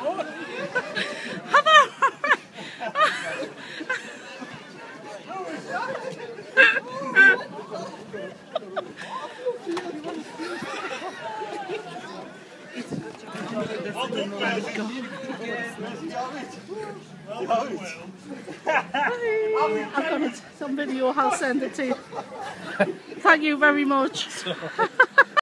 I've got it on video, I'll send it to you. Thank you very much.